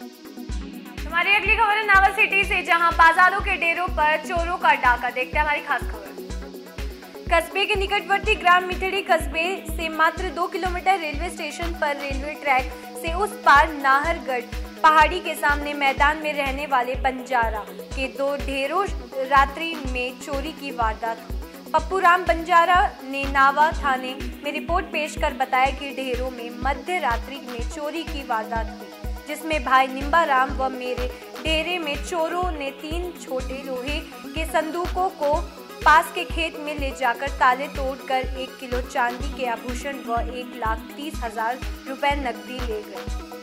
हमारी अगली खबर है नावा सिटी से, जहां बाजारों के डेरों पर चोरों का डाका। देखते हैं हमारी खास खबर। कस्बे के निकटवर्ती ग्राम मिथड़ी कस्बे से मात्र 2 किलोमीटर रेलवे स्टेशन पर रेलवे ट्रैक से उस पार नाहरगढ़ पहाड़ी के सामने मैदान में रहने वाले बंजारा के 2 ढेरों रात्रि में चोरी की वारदात हुई। पप्पू राम बंजारा ने नावा थाने में रिपोर्ट पेश कर बताया कि ढेरों में मध्य रात्रि में चोरी की वारदात हुई, जिसमें भाई निम्बा राम व मेरे डेरे में चोरों ने 3 छोटे लोहे के संदूकों को पास के खेत में ले जाकर ताले तोड़कर 1 किलो चांदी के आभूषण व 1,30,000 रुपए नकदी ले गए।